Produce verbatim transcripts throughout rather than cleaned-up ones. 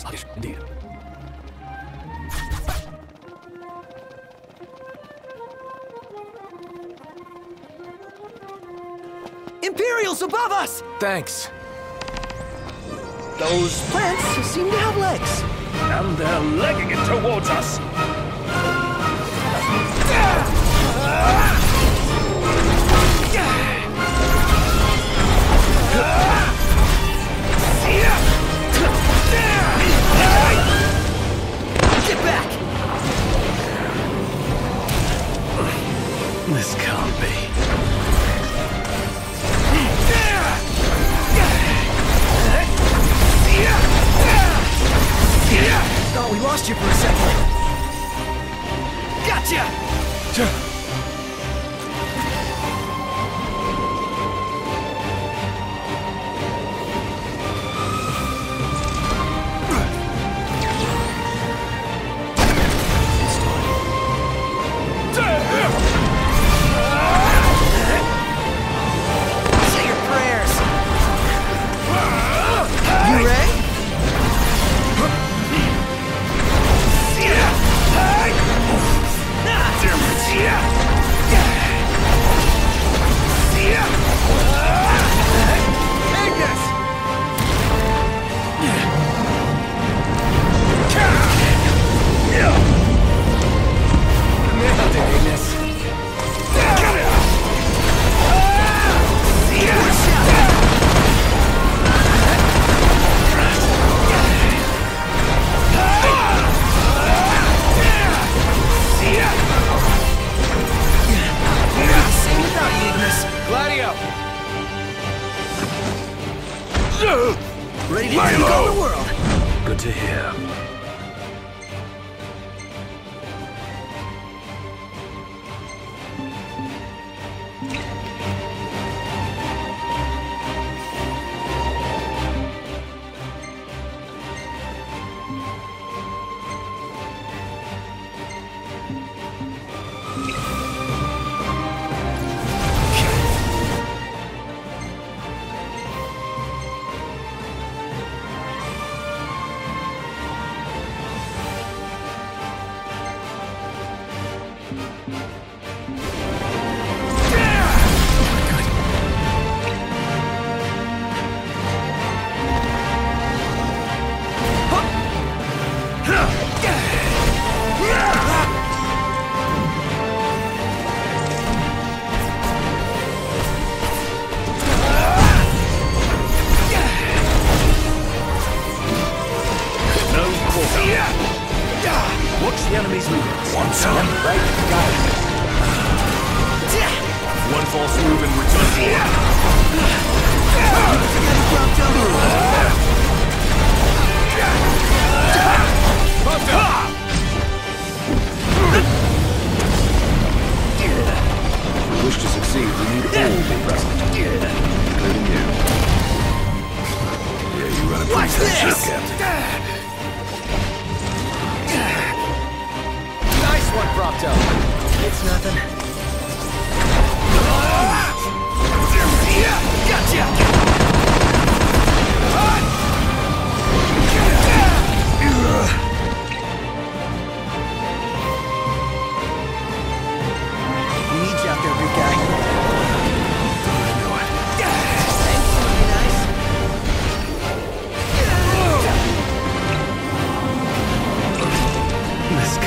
Sluggish, indeed. Imperials above us! Thanks. Those plants seem to have legs. And they're legging it towards us! Get back! This can't be. Thought we lost you for a second. Gotcha! Say your prayers. You ready? Ignis! Nailed it, Ignis. Sing without you, Ignis. Gladio! Ready to take on the world. Good to hear. Watch the enemy's movements. One time. Right, got it. One false move and we're done for. Pumped up! If we wish to succeed, we need all to be present. Including you. Yeah, you run a pretty tight ship, Captain. Nice one, Propto. It's nothing. Gotcha! We need you out there, big guy. I know it. Thanks, somebody nice. Lisk.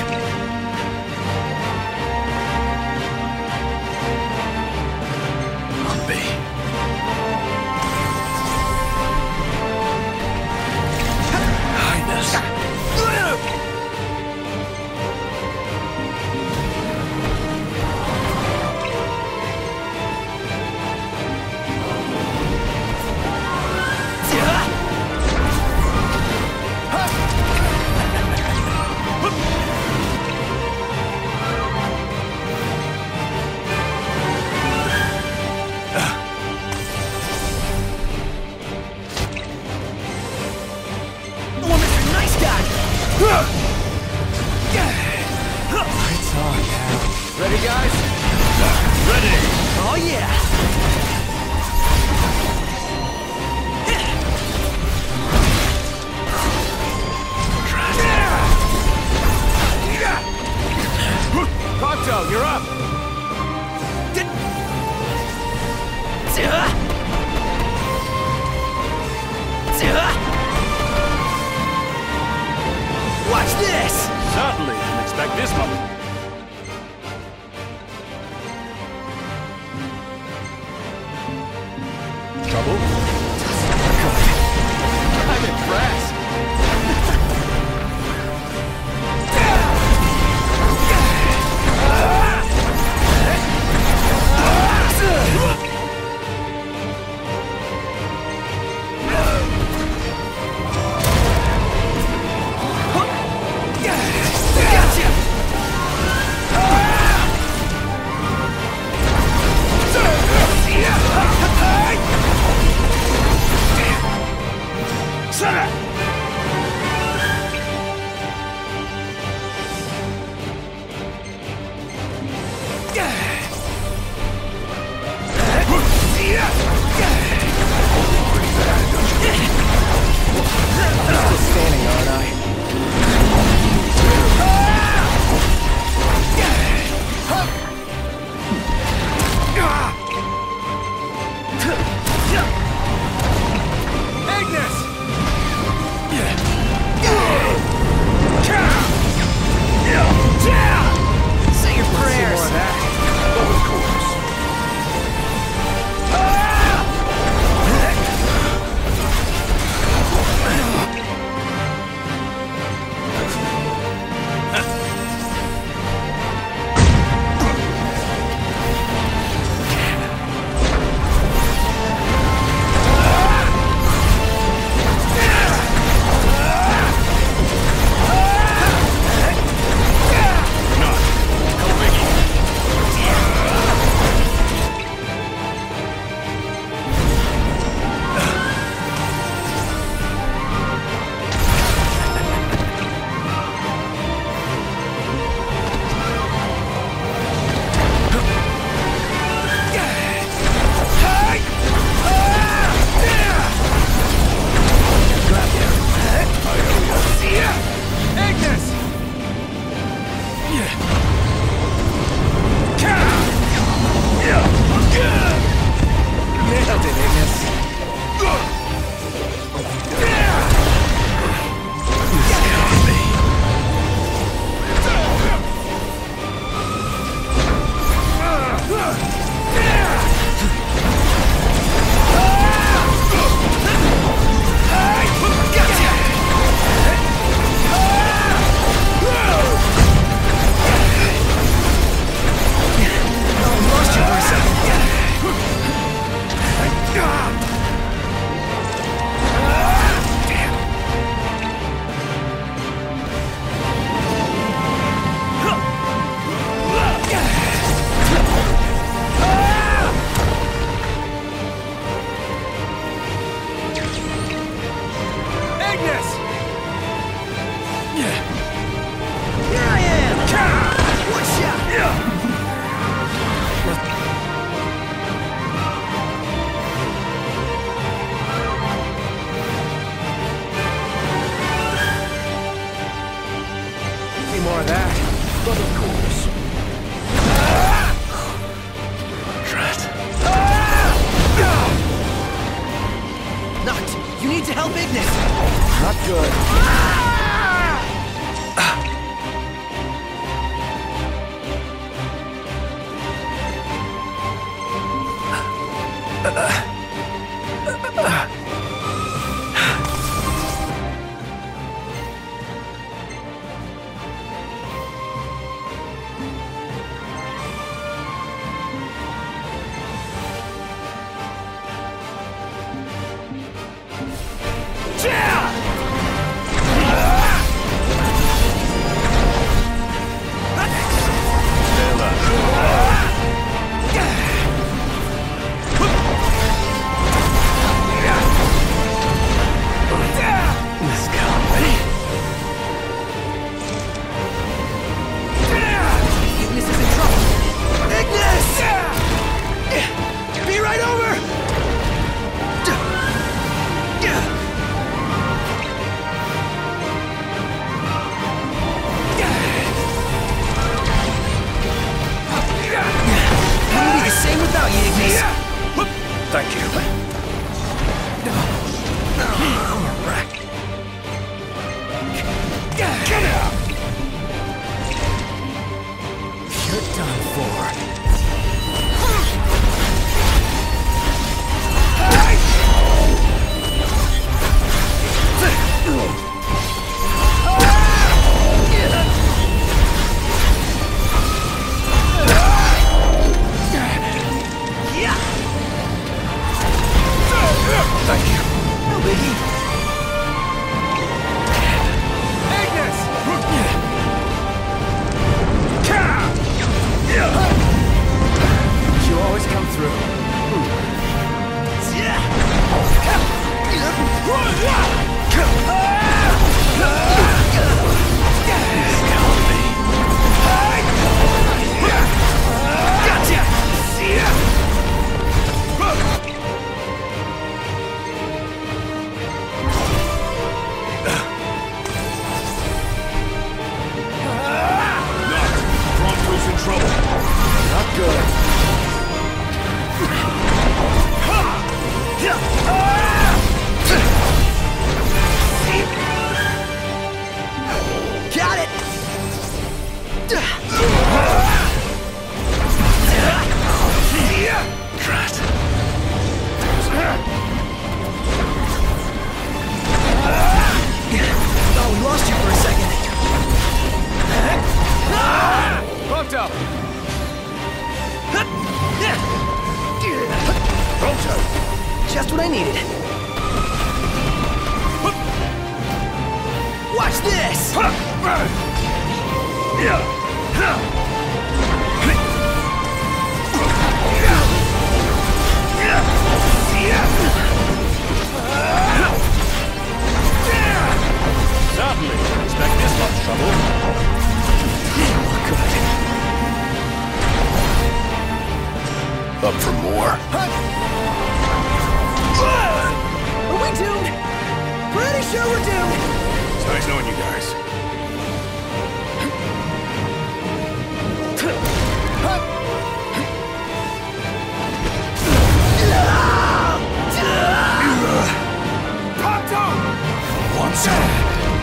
Watch this! Certainly didn't expect this one. Trouble? I'm impressed. Standing, aren't I? Ignis! Say your prayers. Of course. Nailed it, Ignis. Oh, lost you for a second. Ignis! Here I am! One shot! Any more of that? But of course. Drat. Knocked! You need to help Ignis! Not good. Thank you. I'm a wreck. Get out! You're done for. Thank you. No biggie. Ignis! You always come through. Bronco's in trouble. Not good. Got it! Drat. Oh, we lost you for a second. Bumped up. Bronco. Just what I needed. Watch this! Certainly didn't expect this much trouble. Up for more. Are we doomed? Pretty sure we're doomed. It's nice knowing you guys. Popped up! One second.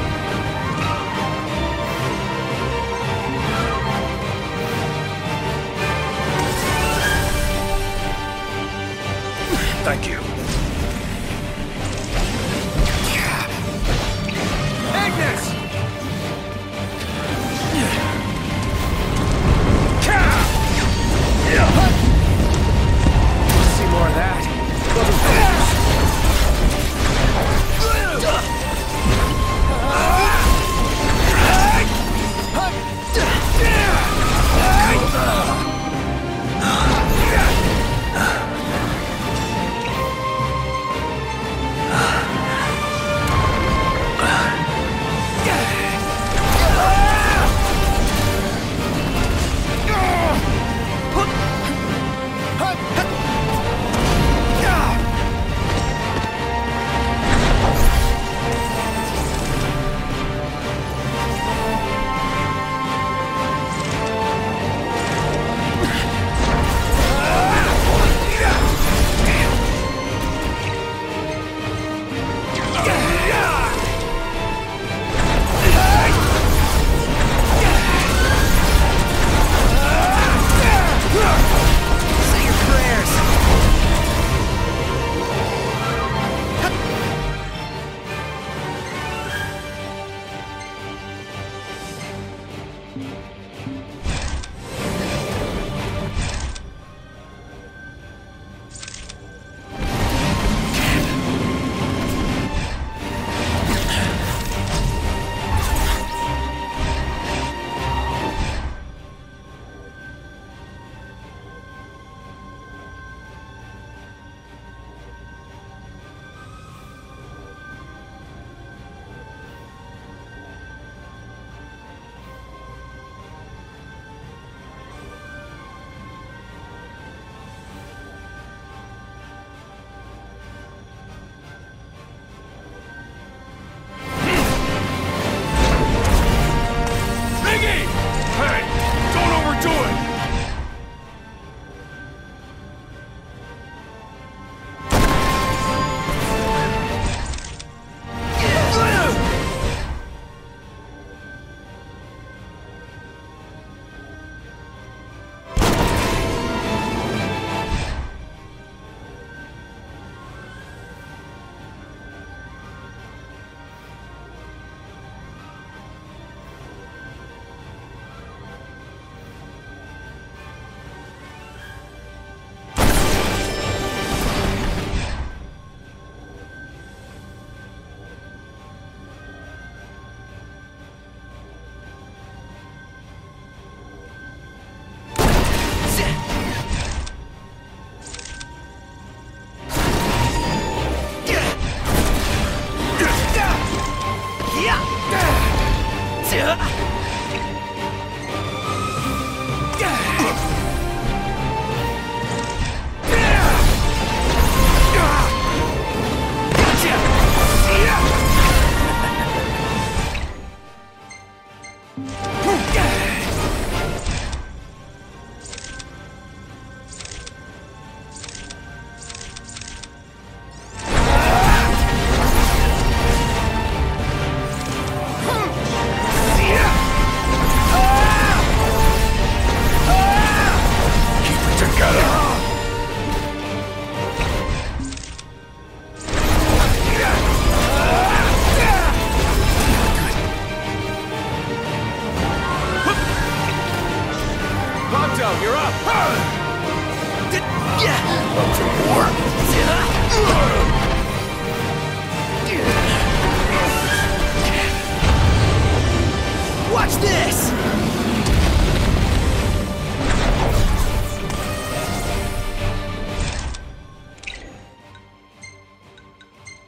Thank you. Ignis! See more of that.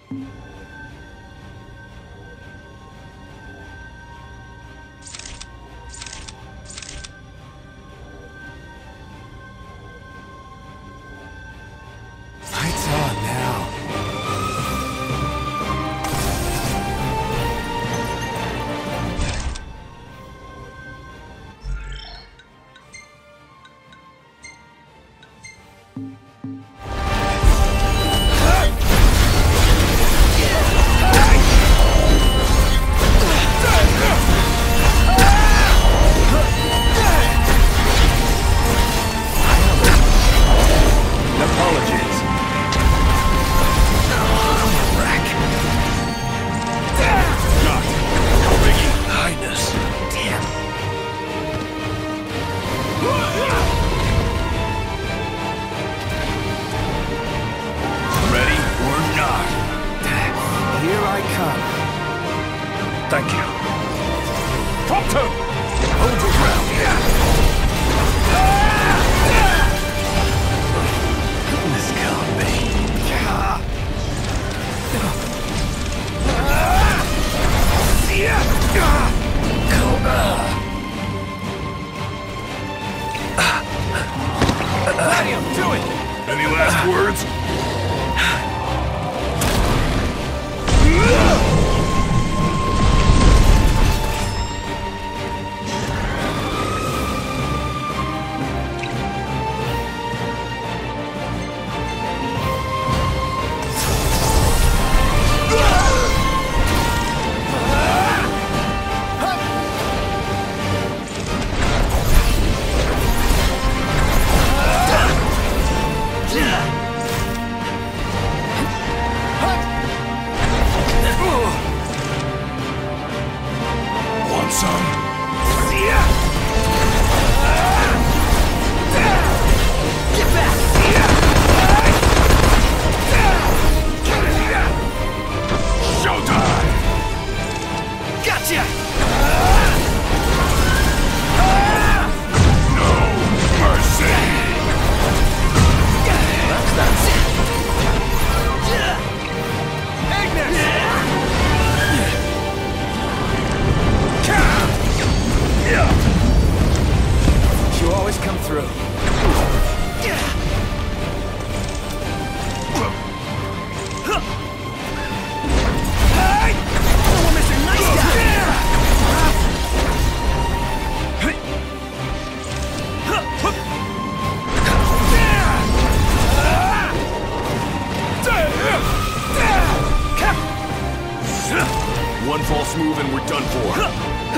Lights on now. Thank you. Top two! Hold your ground. This can't be. Tyraneant, do it! Any last words? One false move and we're done for.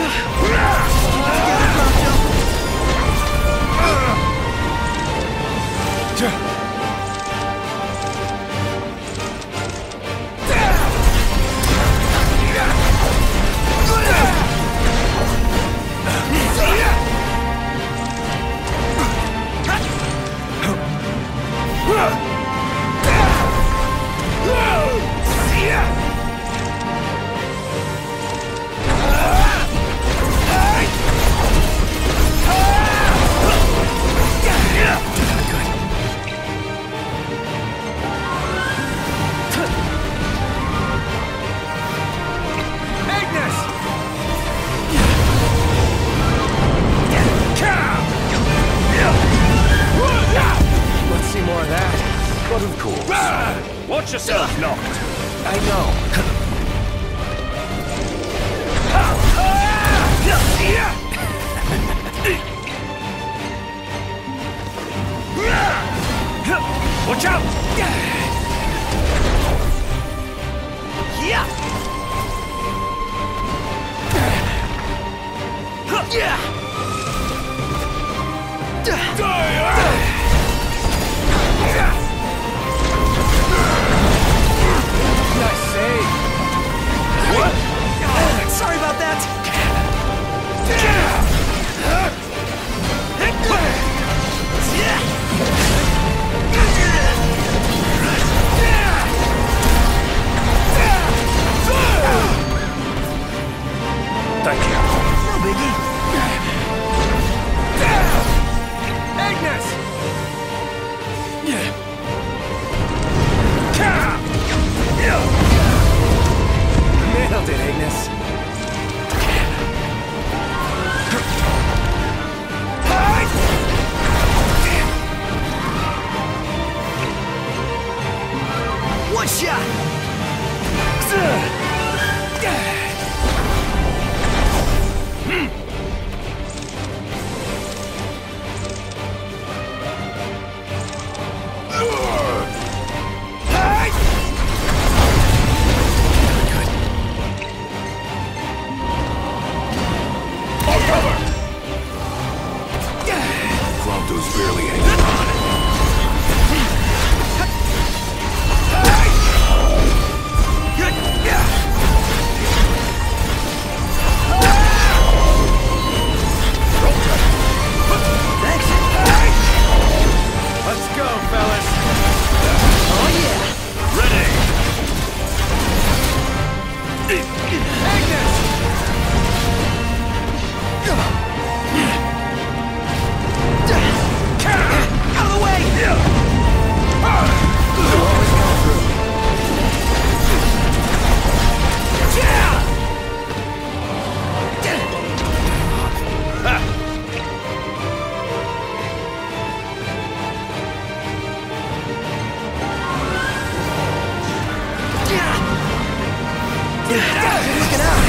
But of course. Watch yourself knocked. I know. Watch out! Yeah! Nice save. What? Sorry about that. Thank you. No biggie. Ignis! One shot! Prompto's barely hanging on. Let's go, fellas. Oh yeah! Ready. Ignis! Out of the way! Looking out!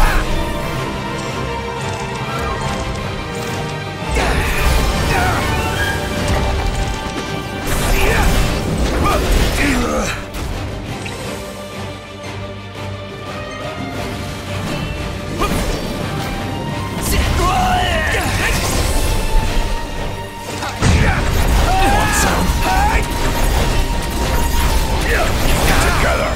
Together.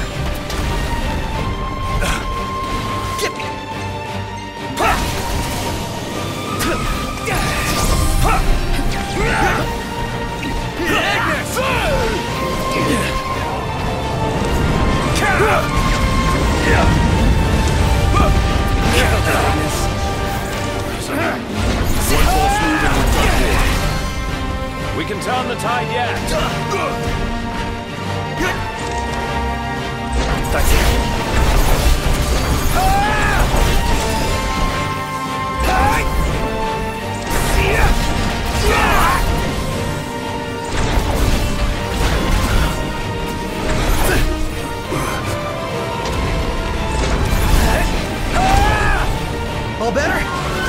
We can turn the tide yet. That's it. All better?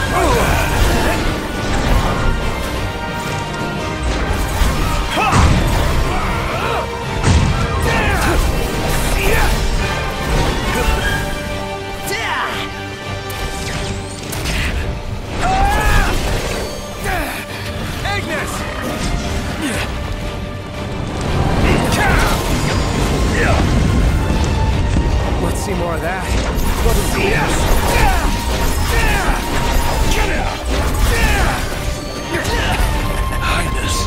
Let's see more of that. Highness.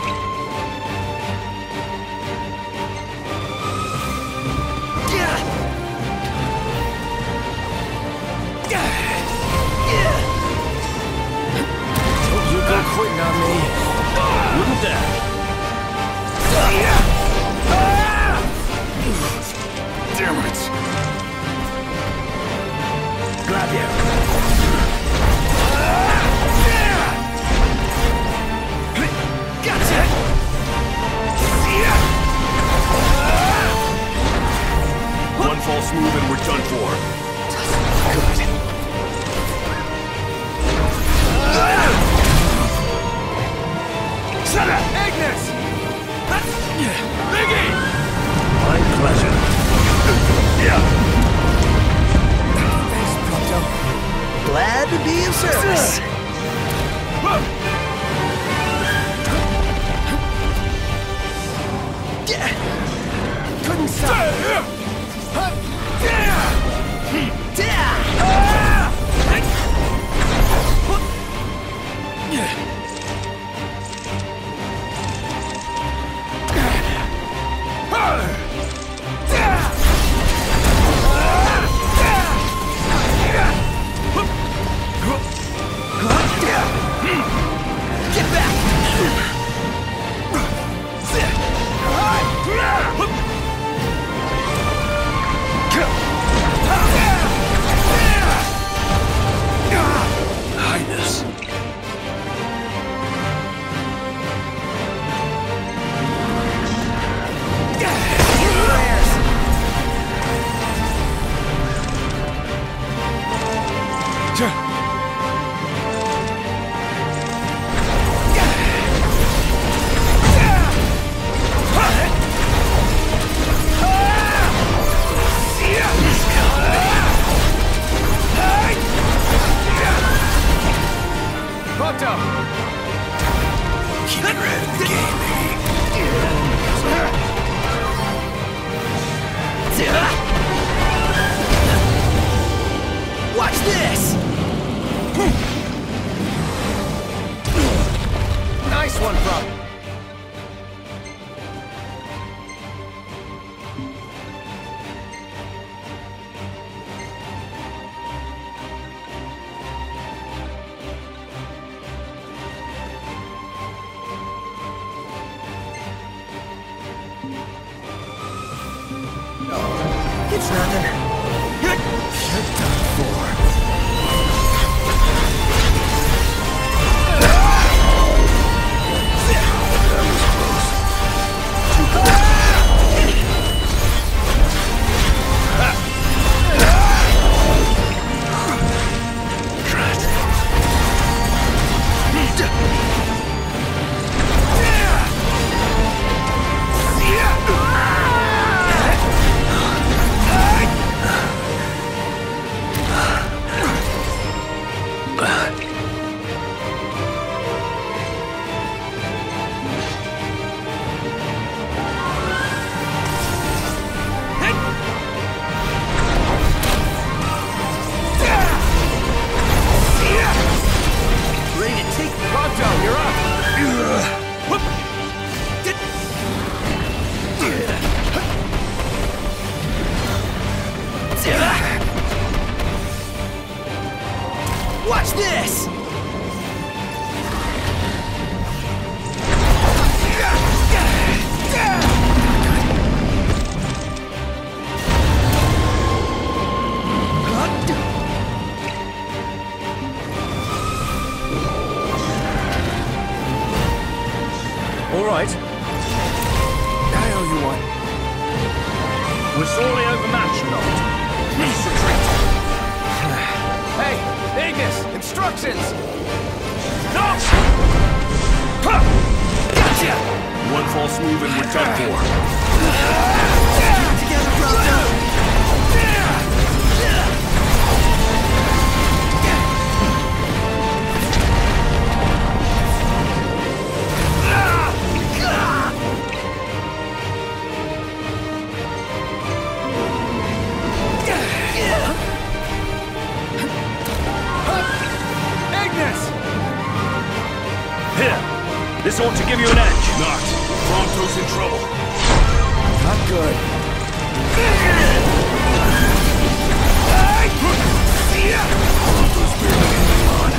You go quitting on me. Wouldn't that? Damn it. Grab you. Gotcha! One false move and we're done for. Good. Shut up! Ignis! Biggie! My pleasure. Yeah. Thanks, Prompto. Glad to be of service. Couldn't stop. Get back! nothing. You're done for. That was close. Too close. Watch this! All right. I owe you one. We're sorely overmatched, not. Let's retreat. Hey, Ignis, instructions! No! Huh. Gotcha! One false move and we're done for. Keep it together, Proto! This ought to give you an edge. Not. Pronto's in trouble. Not good. Pronto's barely hanging on.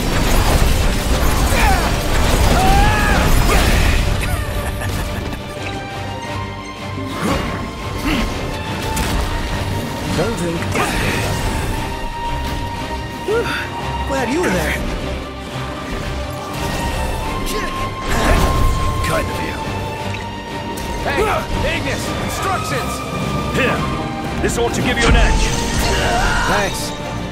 Don't think. Glad you were there. Kind of you. Hey, Ignis, instructions! Here. This ought to give you an edge. Thanks.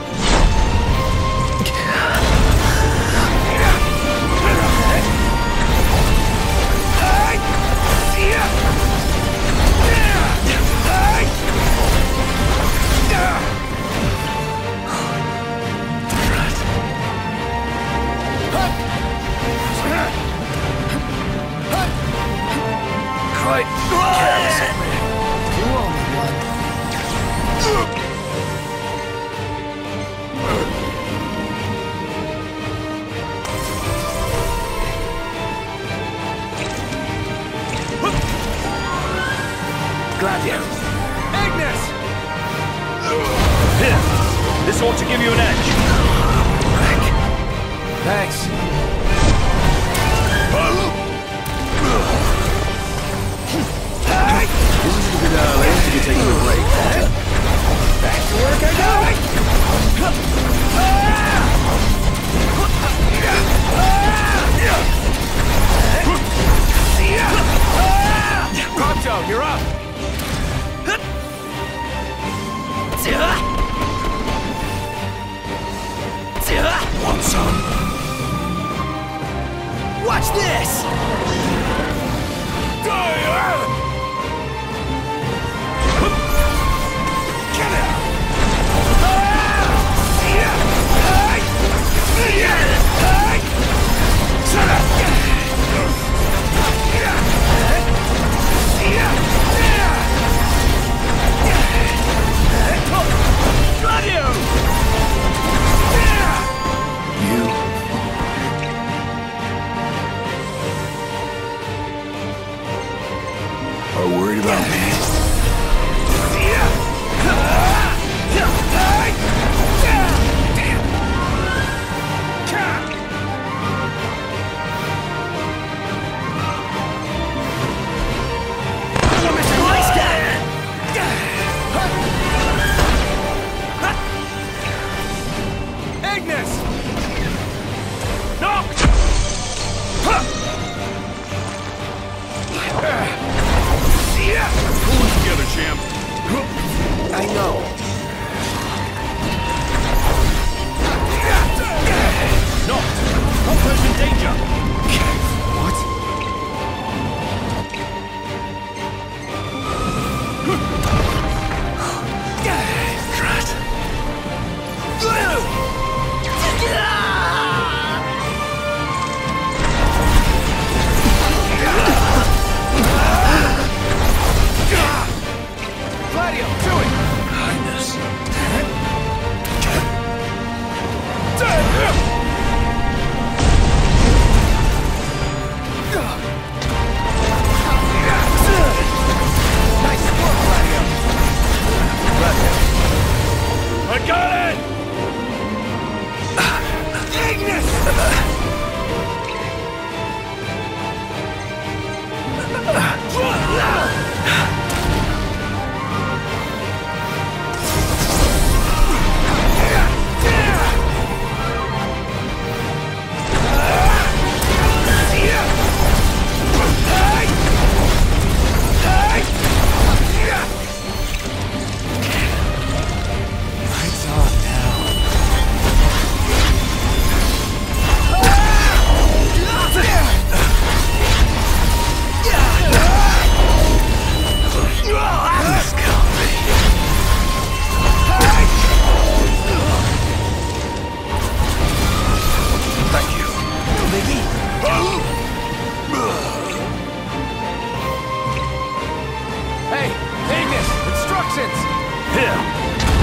Quite careless of me. You owe me one. Glad you. Ignis! Here. This ought to give you an edge. Thanks. This is a good uh, land to be taking a break, Pronto. Back to work I go! Pronto, you're up! Want some? Watch this!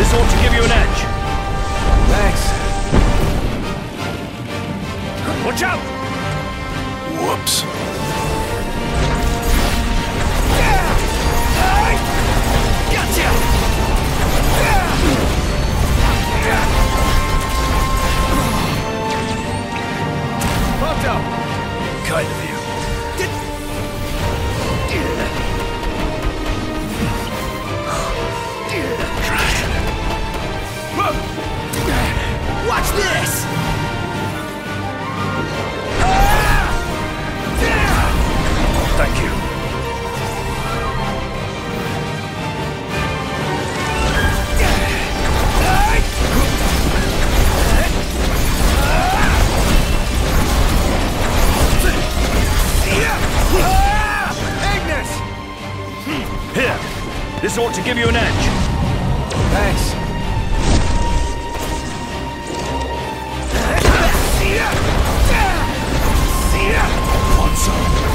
This ought to give you an edge. Thanks. Watch out! Whoops. Gotcha! Photo. Kind of you. Watch this! Thank you. Ignis! Here. This ought to give you an edge. Thanks. Want some?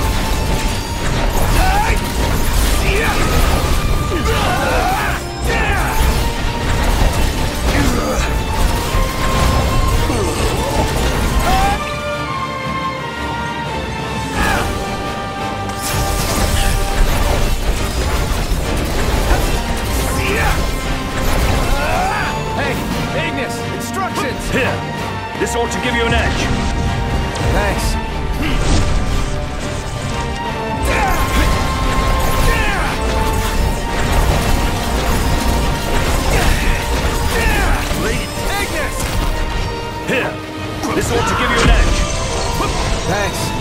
Hey, Ignis! Instructions! Here. This ought to give you an edge. Thanks. Ignis! Here. This ought to give you an edge. Thanks.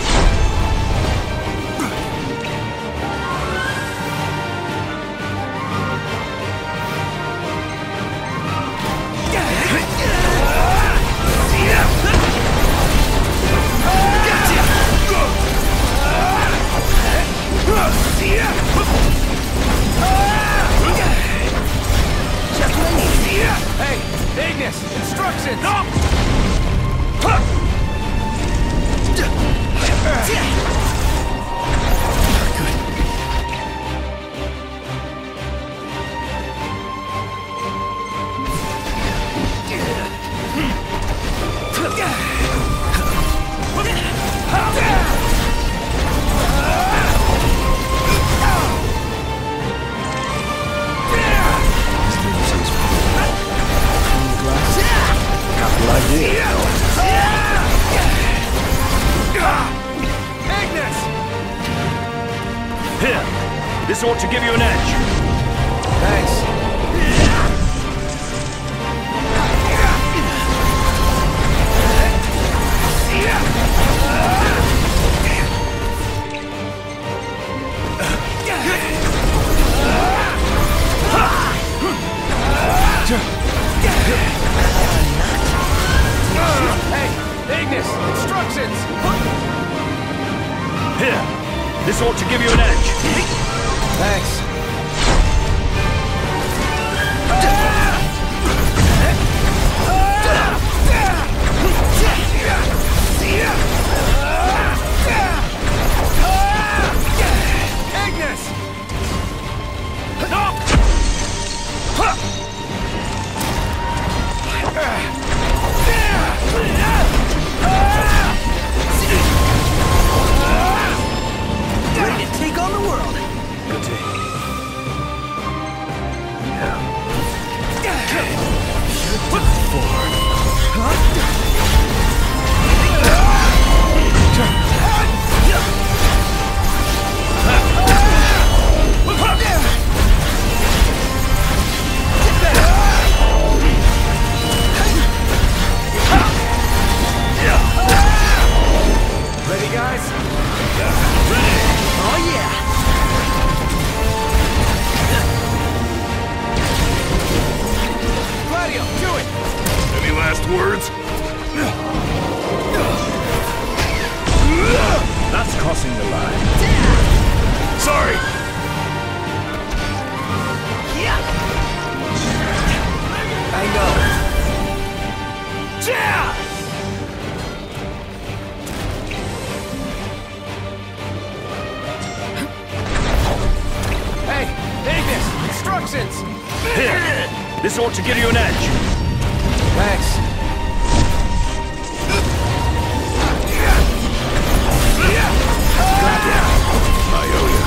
Hey, Ignis! Instructions! No! Ignis! Here. This ought to give you an edge. Thanks. Hey, Ignis! Instructions! Here. This ought to give you an edge. Thanks. Ignis! No! Ready to take on the world! Good day. Ready, guys? Oh yeah! Gladio, do it! Any last words? That's crossing the line. Sorry. Yeah! I know. Yeah! Hey, Ignis! Instructions! Here. This ought to give you an edge. Thanks. I owe you.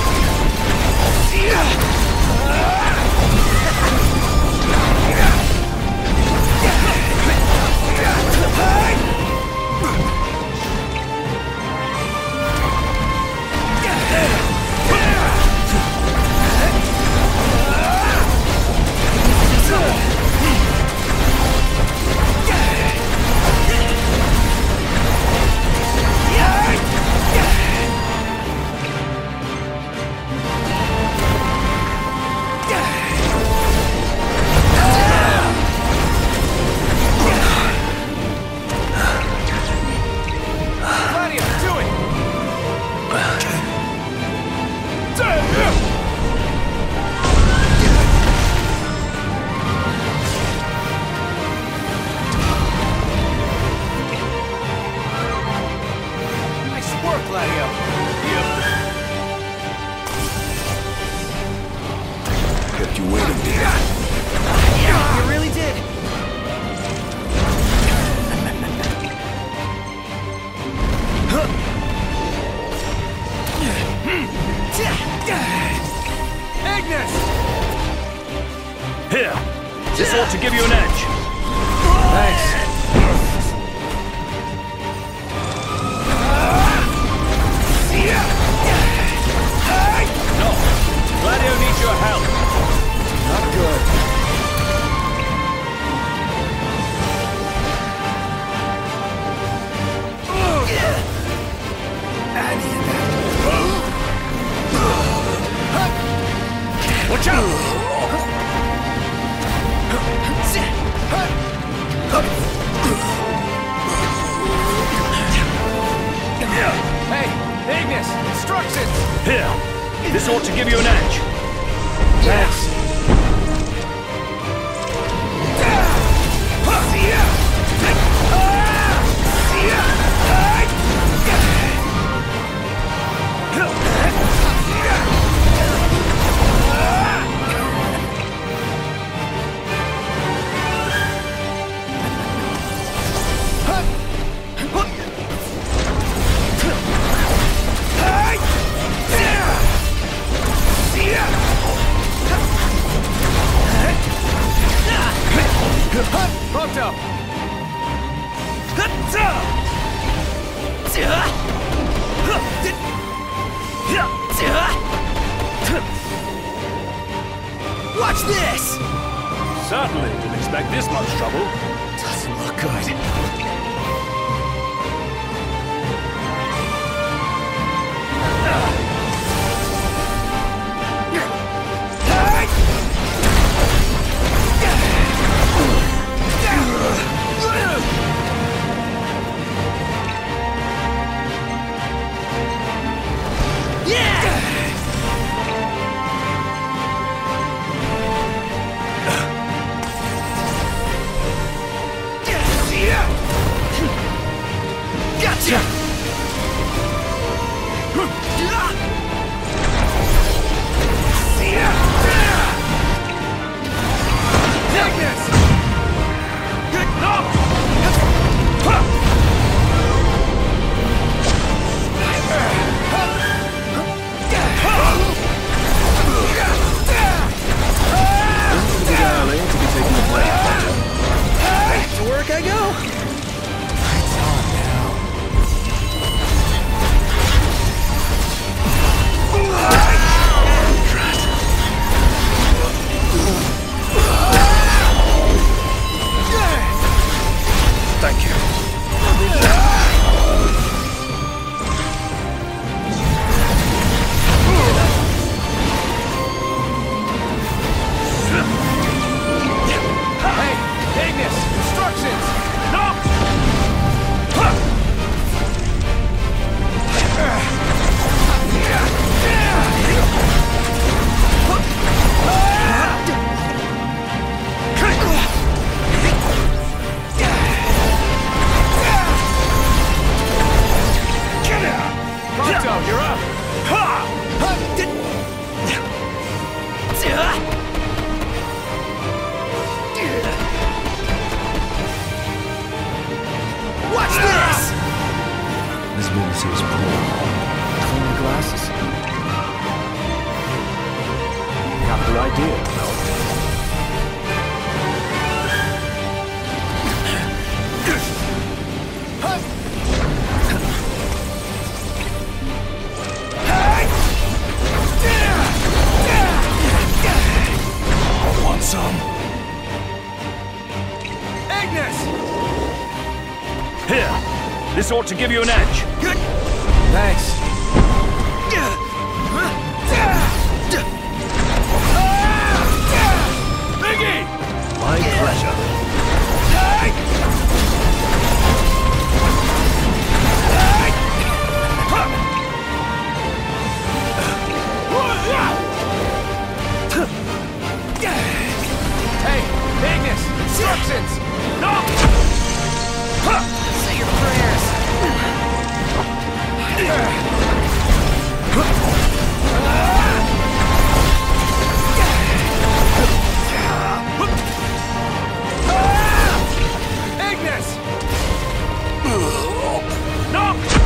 Kept you waiting, did I? You really did. Ignis! Here. This ought to give you an edge. Thanks. No. Gladio needs your help. Not good. Watch out! Hey, Ignis! Instructions! Here. This ought to give you an edge. Thanks. Pumped up! Watch this! Certainly didn't expect this much trouble. Doesn't look good. some? Ignis! Here. This ought to give you an edge. Thanks. Biggie! My pleasure. Hey, Ignis! Instructions! No! Say your prayers. Ignis! No!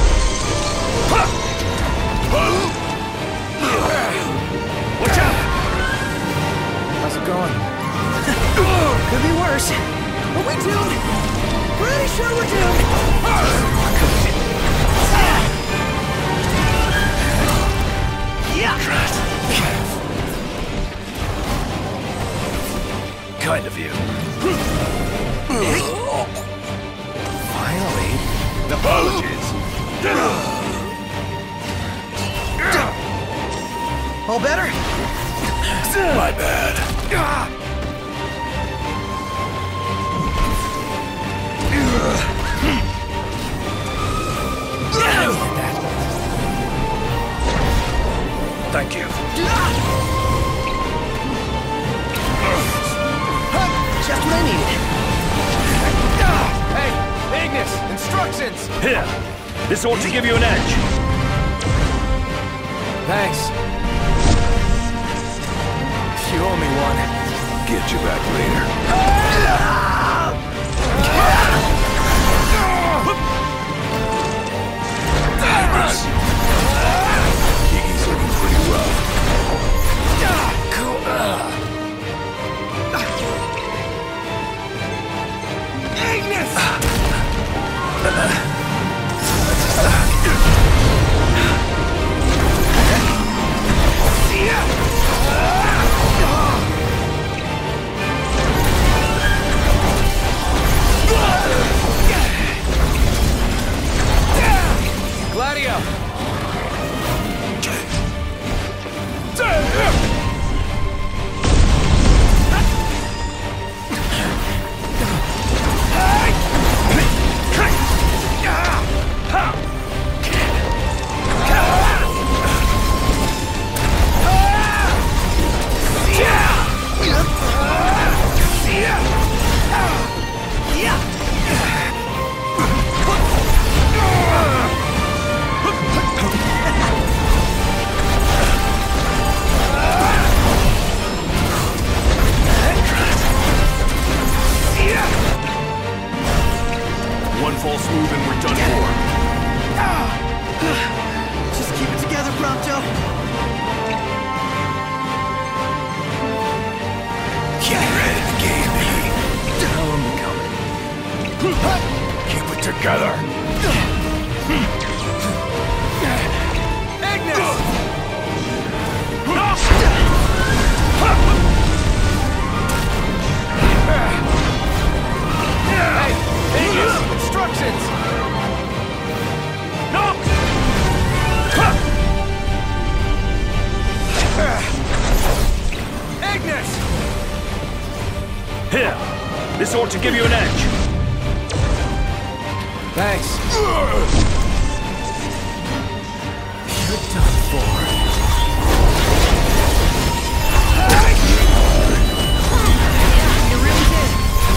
Watch out! How's it going? Could be worse. Are we doomed? Pretty sure we're doomed. Yeah. Kind of you. Finally. Apologies. All better? My bad. Thank you. Just what I needed. Hey, Ignis! Instructions! Here. This ought to give you an edge. Thanks. You owe me one. Get you back later. Iggy's looking pretty rough. Ignis! Gladio! One false move and we're done for. Just keep it together, Prompto. Get ready to game me. Tell him to come. Keep it together. Ignis! Hey, Ignis! Instructions! No! Ignis! Here. This ought to give you an edge. Thanks. You're done for. You really did.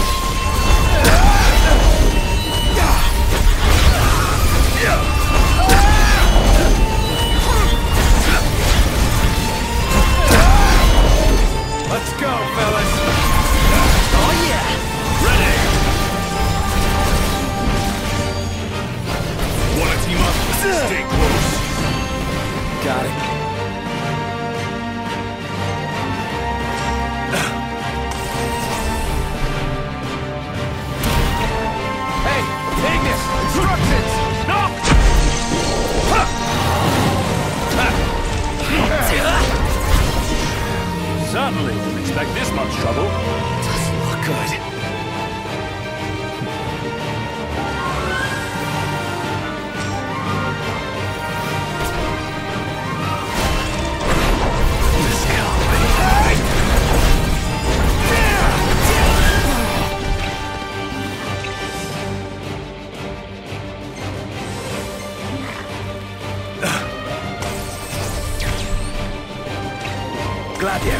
Let's go, fellas! Oh yeah. Ready! Wanna team up? Stay close. Got it. trouble. Doesn't look good. Gladio.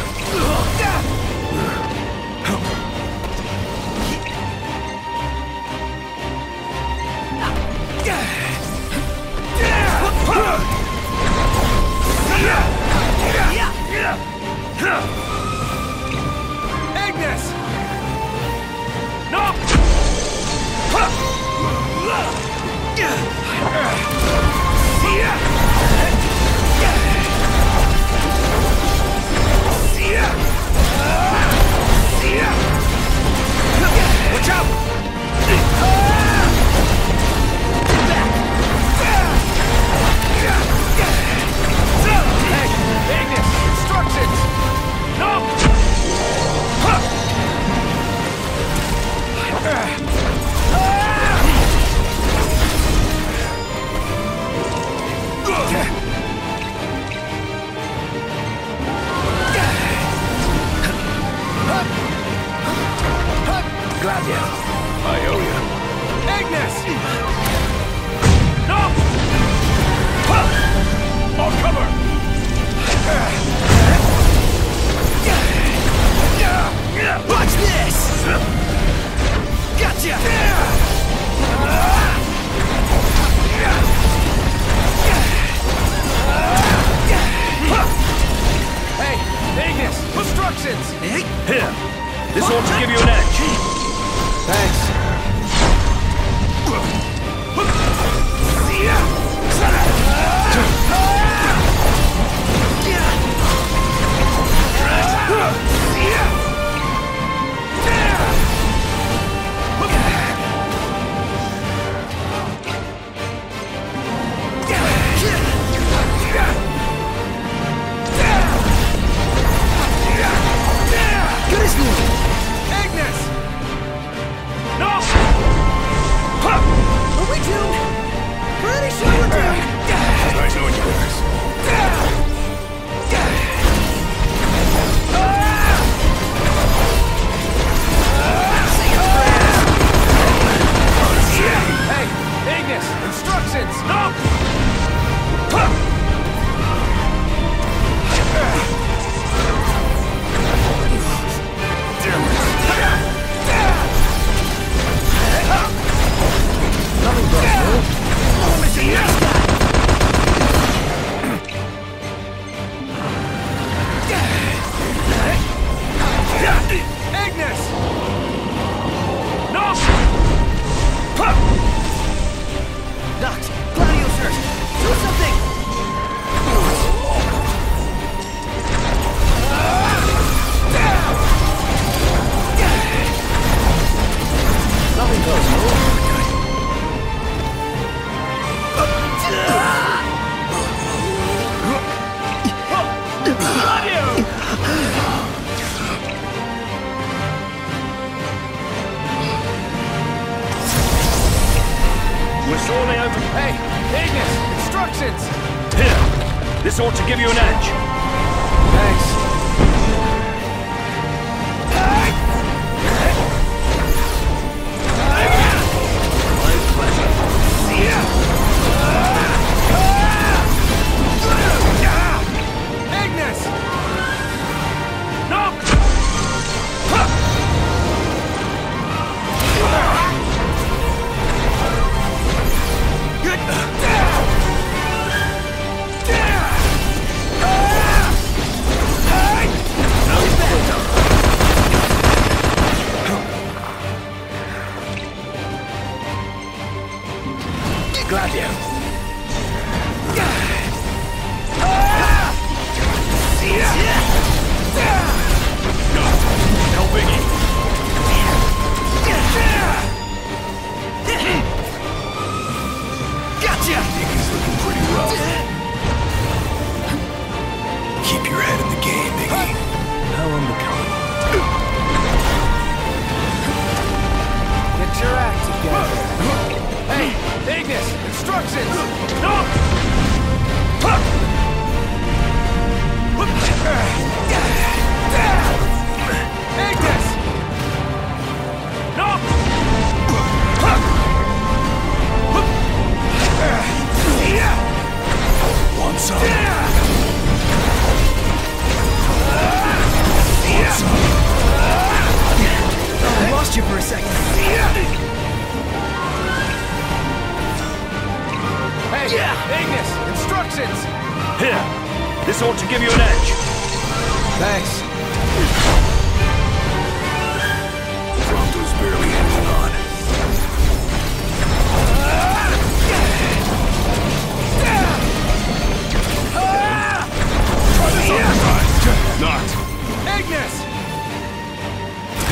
Ignis! No! Watch out! Hey, Ignis! Instructions! No! Gladio! I owe you. Ignis! No! More cover! Watch this! Gotcha! Hey, Ignis! Instructions! Here. This ought to give you an edge. Thanks. Good as new! Ignis! No! Are we doomed? Pretty sure we're doomed! Nice knowing you guys. Hey, Ignis! Instructions! No! Nothing but Ignis! No! Nox, Gladio's hurt! Do something! Nothing goes We're sorely over. Hey, Ignis! Instructions! Here. This ought to give you an edge. Thanks. Ignis! No! Gladio! No biggie. Gotcha! Iggy's looking pretty rough. Keep your head in the game, Iggy. How unbecoming.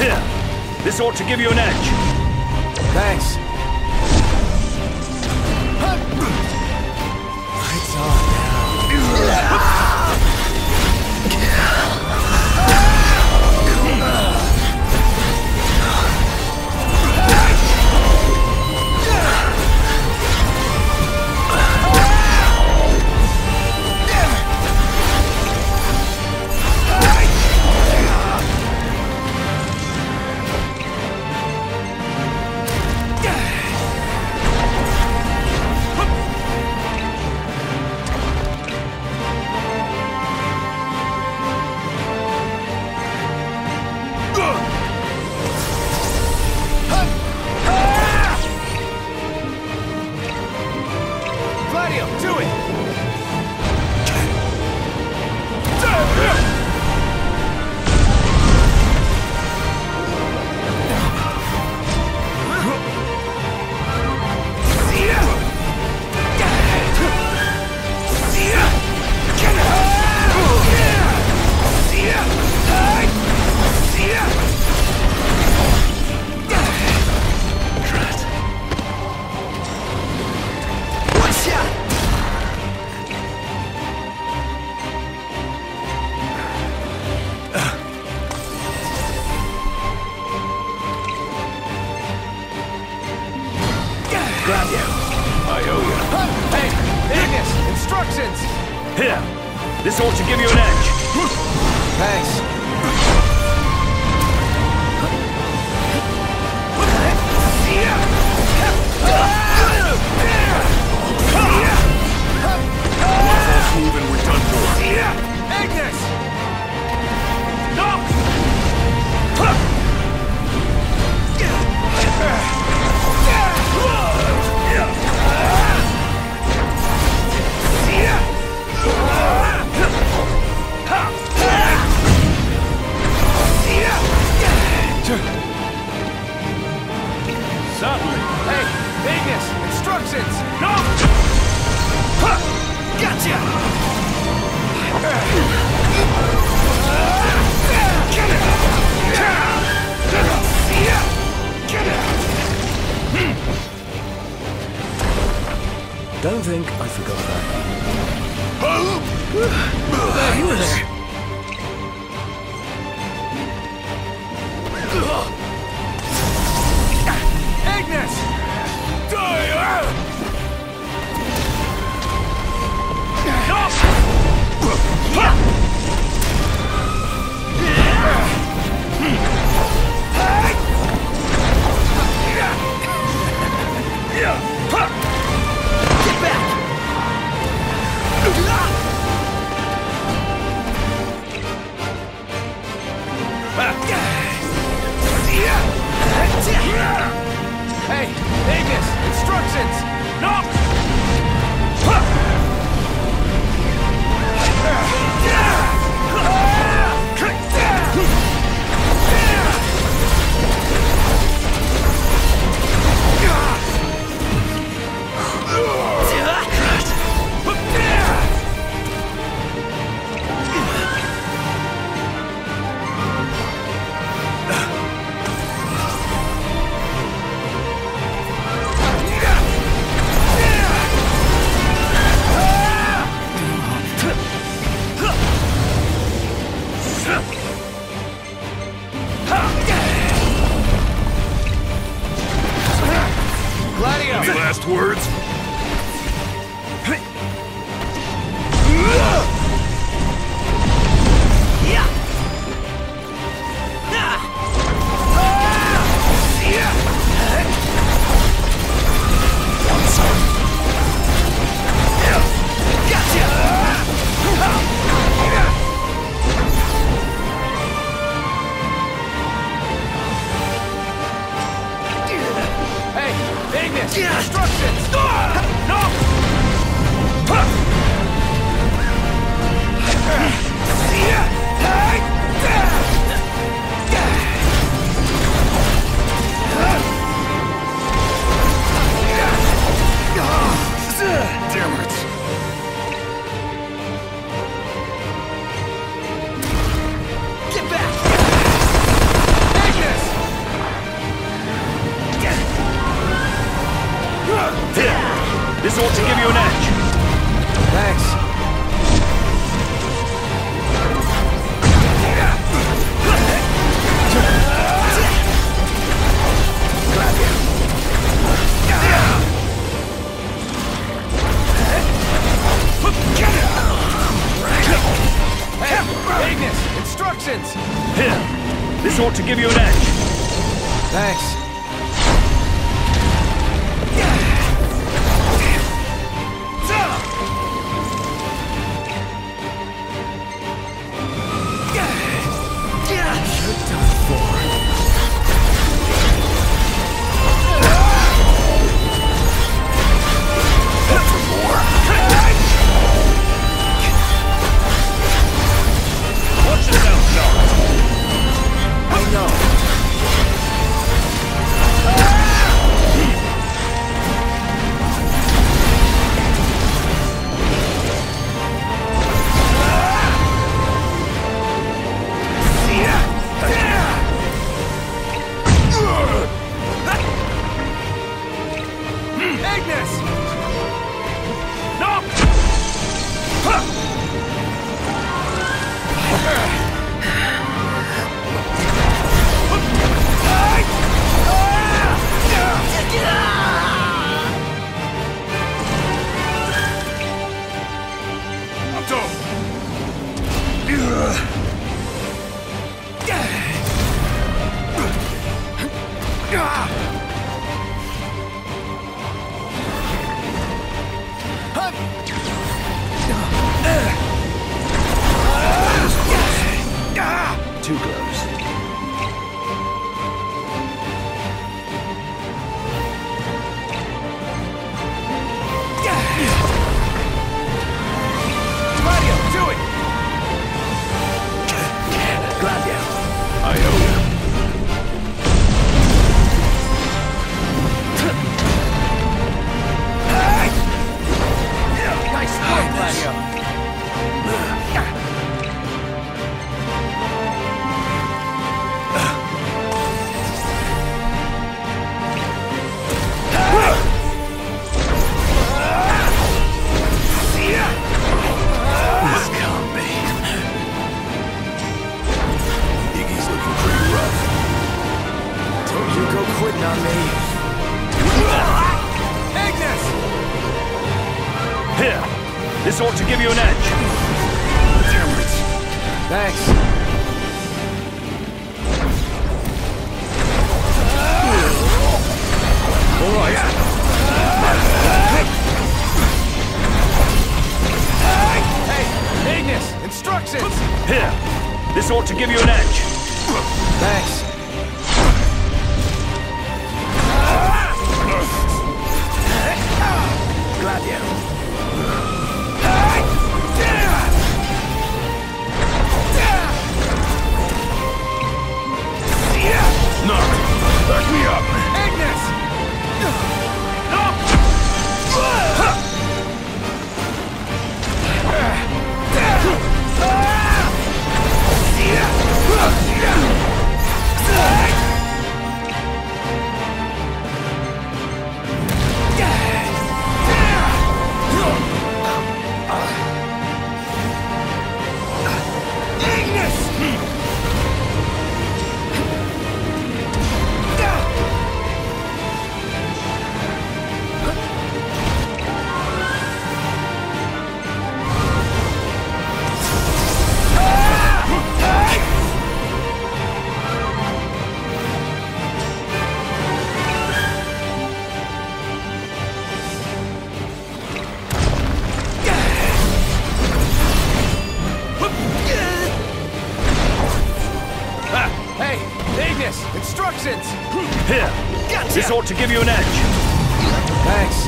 Here. This ought to give you an edge. Thanks. Lights on now. Here, this ought to give you an edge. Thanks. Move and we're done for. Ignis! No! Certainly. Hey, Ignis! Instructions! No! Gotcha! Don't think I forgot that. Glad you were there. Ignis! Get back! Hey, Ignis! Instructions! No! Any last words? Hey, Ignis! Instructions! No! Damn it. Get back! Ignis! ought to give you an edge. Thanks. Too close. Mario, do it! Grab you. I owe you. Nice work, Mario. Quitting on me. Ignis! Here. This ought to give you an edge. Damn it. Thanks. All right. Hey, Ignis! Instructions! Here. This ought to give you an edge. Thanks. Grab you. No. Back me up. Ignis! Instructions! Here. Gotcha. This ought to give you an edge. Thanks.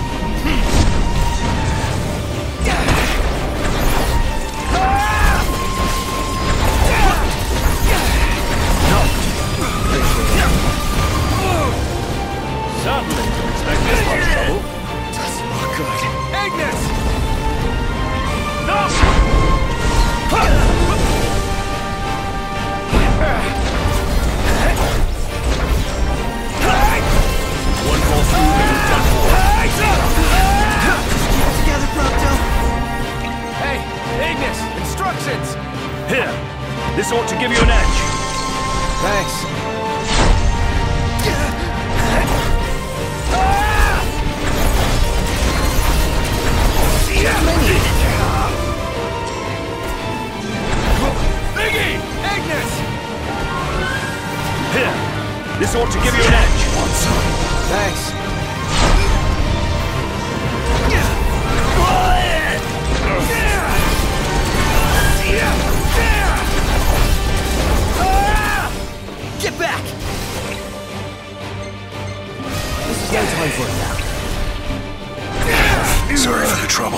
Certainly don't expect this much trouble. Doesn't look good. Ignis! No! One fall through and you're done for. Together, Prompto. Hey, Ignis! Instructions! Here. This ought to give you an edge. Thanks. Biggie! Ignis! Here. This ought to give you an edge. Thanks. Get back! This is no time for it now. Sorry for the trouble.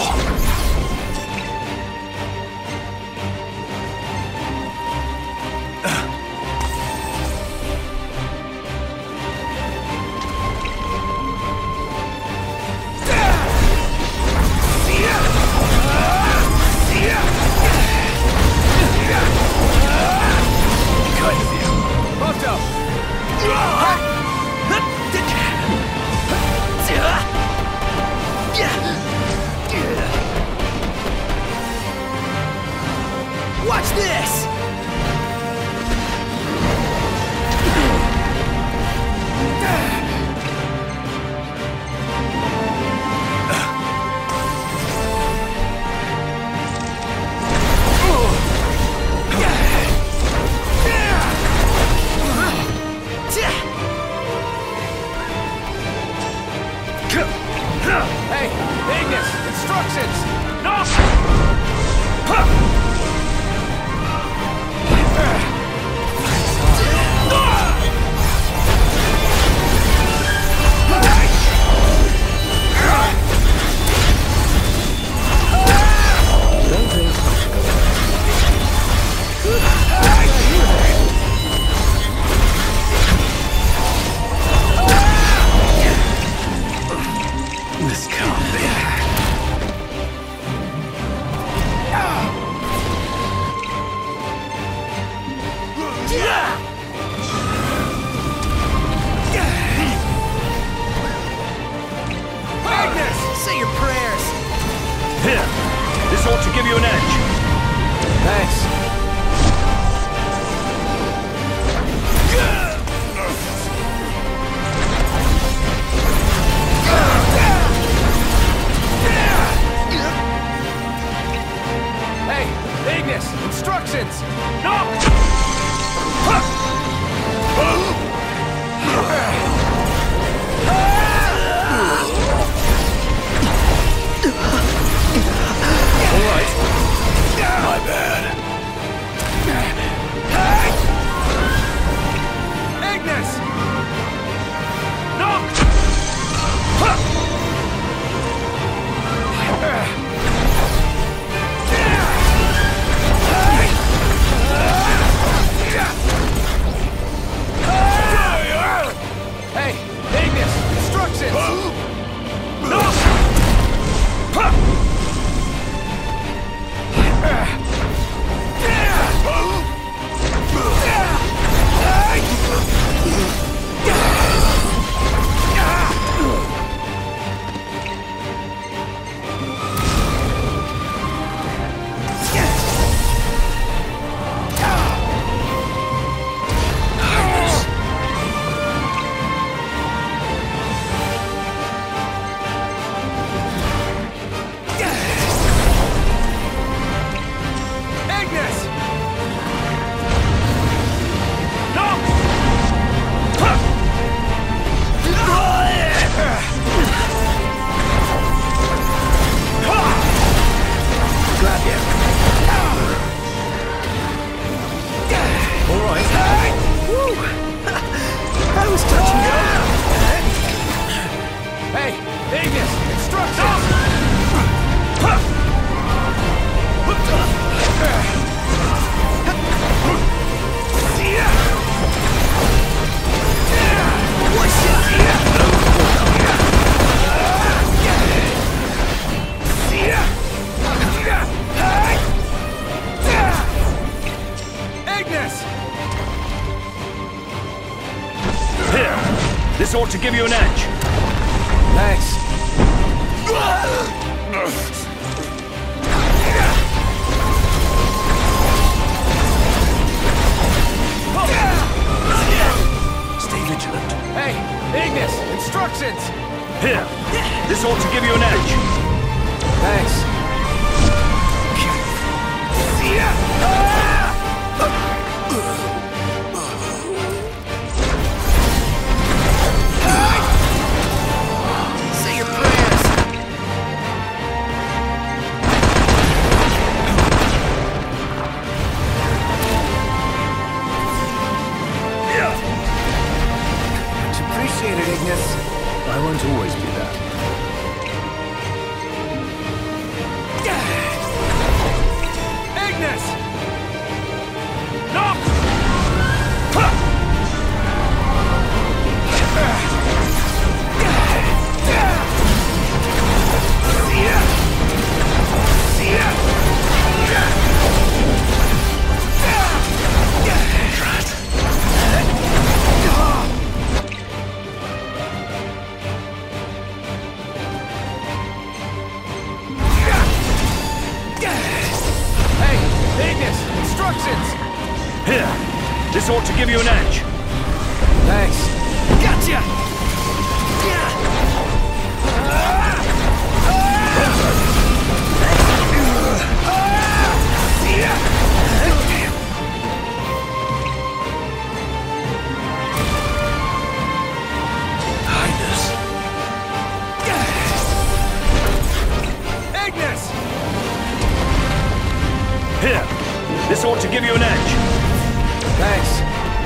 Watch this! Hey, Ignis, instructions! No! Don't think I should go there. Good. This can't be. Ignis! Say your prayers. Here. This ought to give you an edge. Thanks. Hey, Ignis, instructions! No! My bad. Ignis! No! Hey, Ignis, instructions! No! Ignis! Grab him. All right. Woo! That was touch and go. Hey, Ignis, instructions! Ignis! Here. This ought to give you an edge. Thanks. Stay vigilant. Hey, Ignis, instructions! Here. This ought to give you an edge. Thanks. Appreciate it, Ignis. I won't always be that. Ignis! Knock! Hey, Ignis! Instructions! Here, this ought to give you an edge. Thanks. Gotcha! Ignis! Here, this ought to give you an edge. Thanks.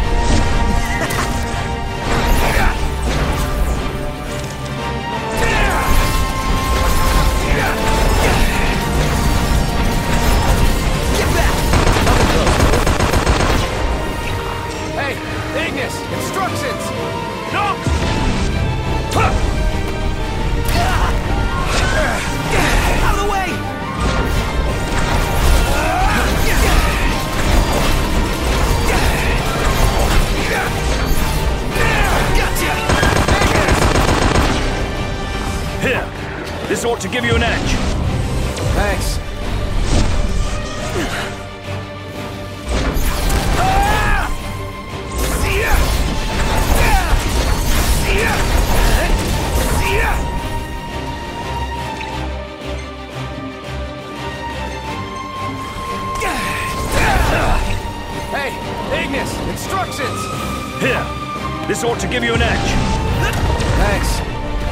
Hey, Ignis! Instructions! Knock! Out of the way! Gotcha! Here, this ought to give you an edge. Thanks. Hey, Ignis! Instructions! Here, this ought to give you an edge. Thanks.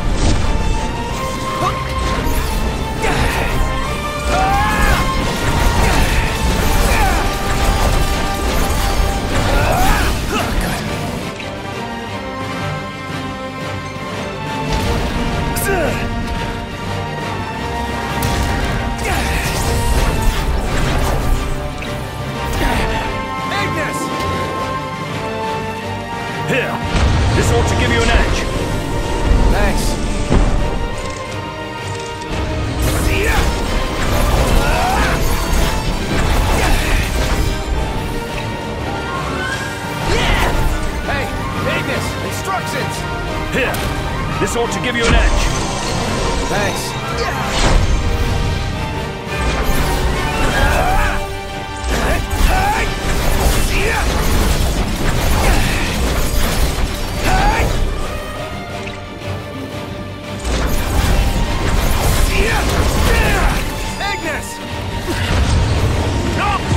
Ignis! Here, this ought to give you an edge. Thanks. Hey, Ignis! Instructions! Here, this ought to give you an edge. Thanks. Ignis! Knock!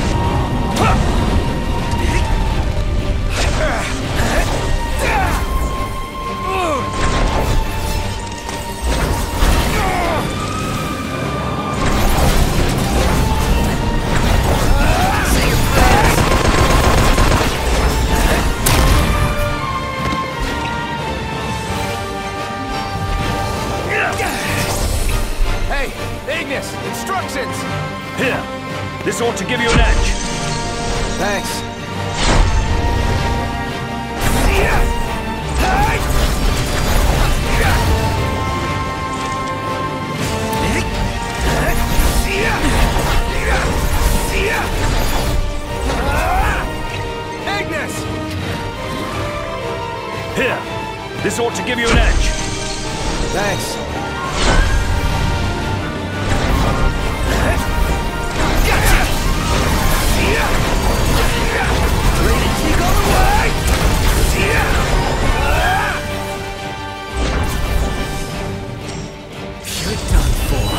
Hey, Ignis! Instructions! Here, this ought to give you an edge. Thanks. Ignis! Here, this ought to give you an edge. Thanks. You're done for.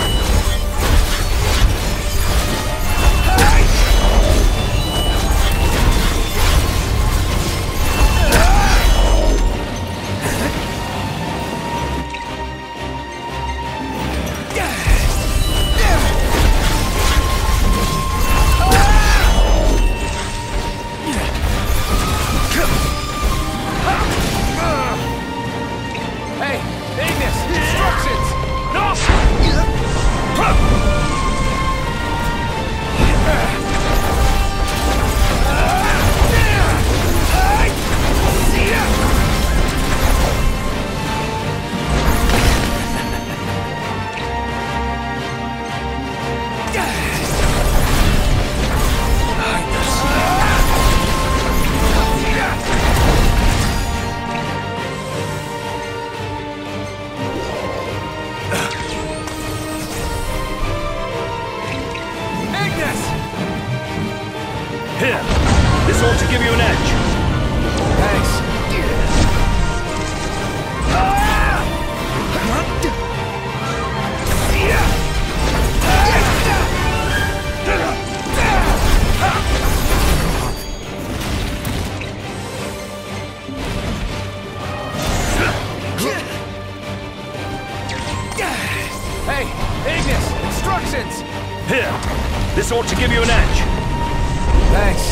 Here. This ought to give you an edge. Thanks.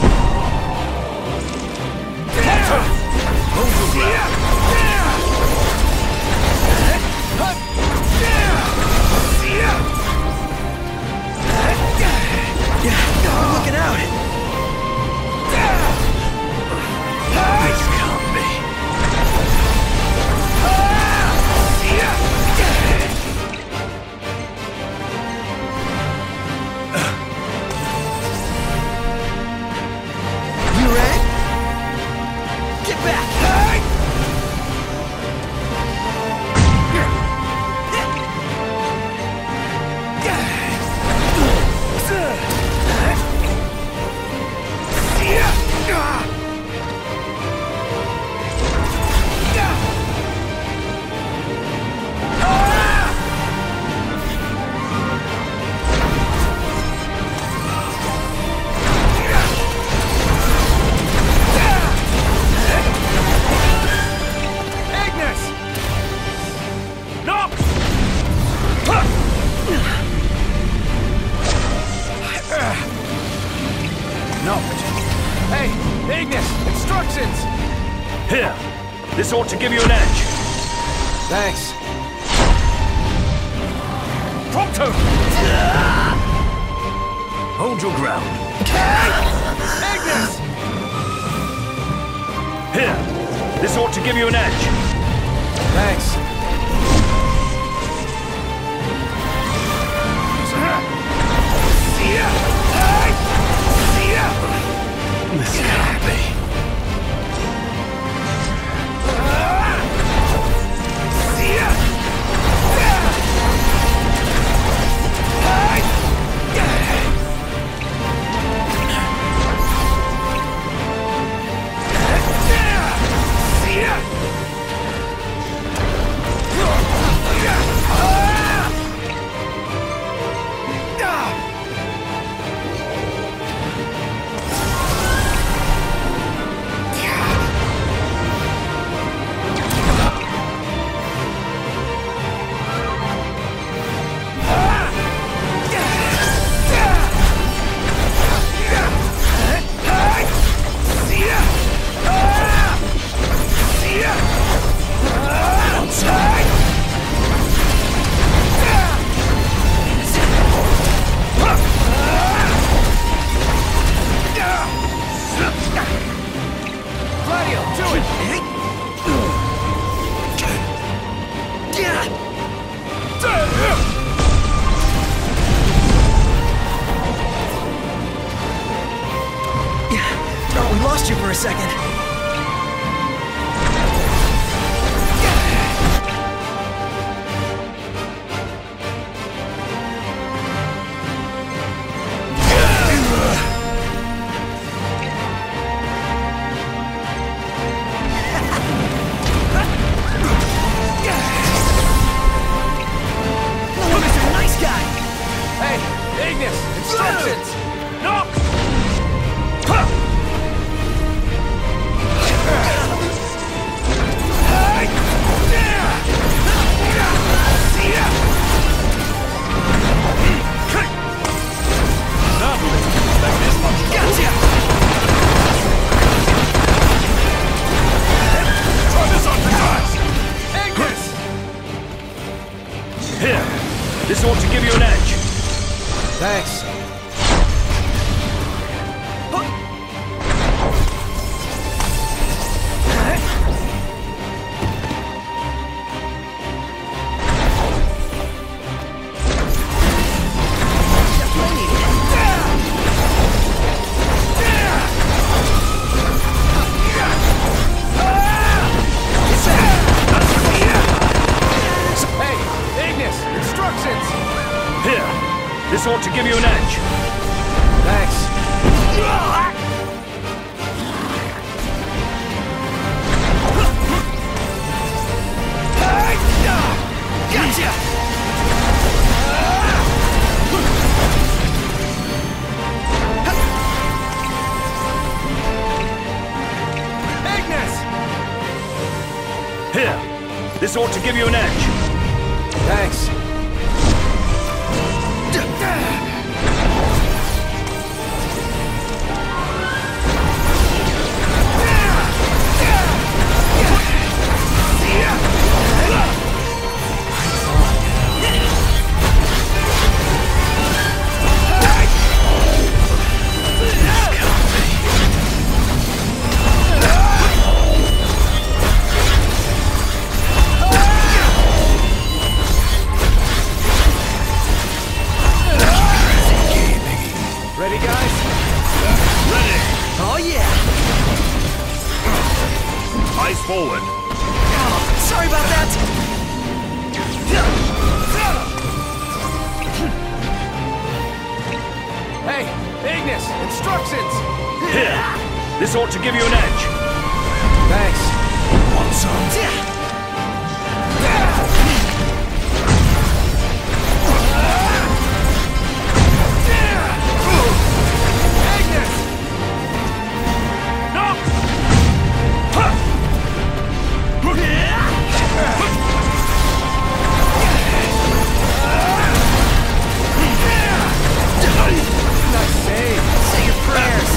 Hold your ground. I'm looking out. This can't be. You ready? Get back! Hey, Ignis! Instructions! Here. This ought to give you an edge. Thanks. Pronto! Hold your ground. Ignis! Here. This ought to give you an edge. Thanks. This can't be. We lost you for a second. Instructions! No! Here, this ought to give you an edge. Thanks. This ought to give you an edge. Thanks. Gotcha! Ignis! Here. This ought to give you an edge. Thanks. Face forward. Oh, sorry about that. Hey, Ignis, instructions! Here. This ought to give you an edge. Thanks. Want some? Ignis! No! Ha! Nice save. Say your prayers.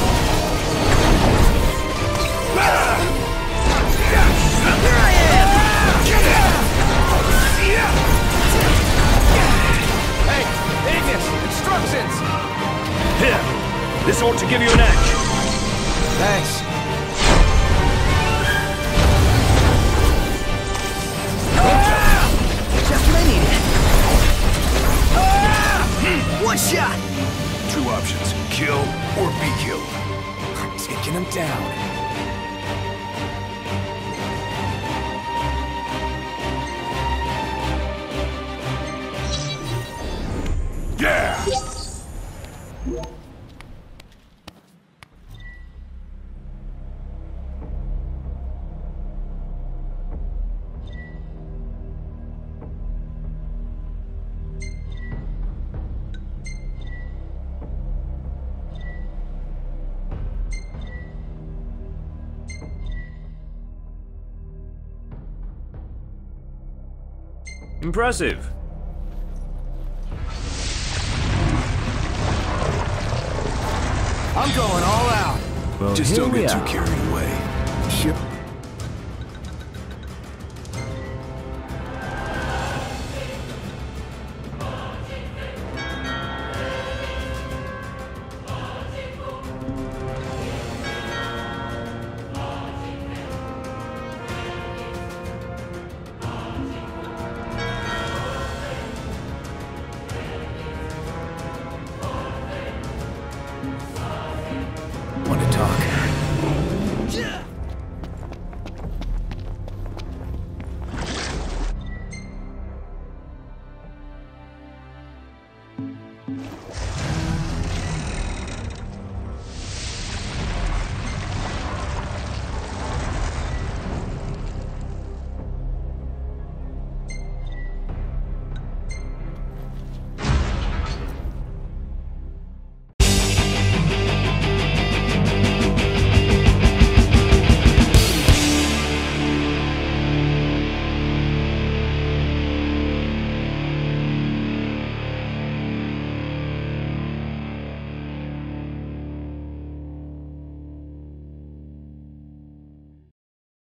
Here I am. Hey, Ignis, instructions! Here. This ought to give you an edge. Thanks. Just what I needed. One shot. Two options. Kill or be killed. I'm taking him down. Yeah! Impressive. I'm going all out. Just don't get too carried away.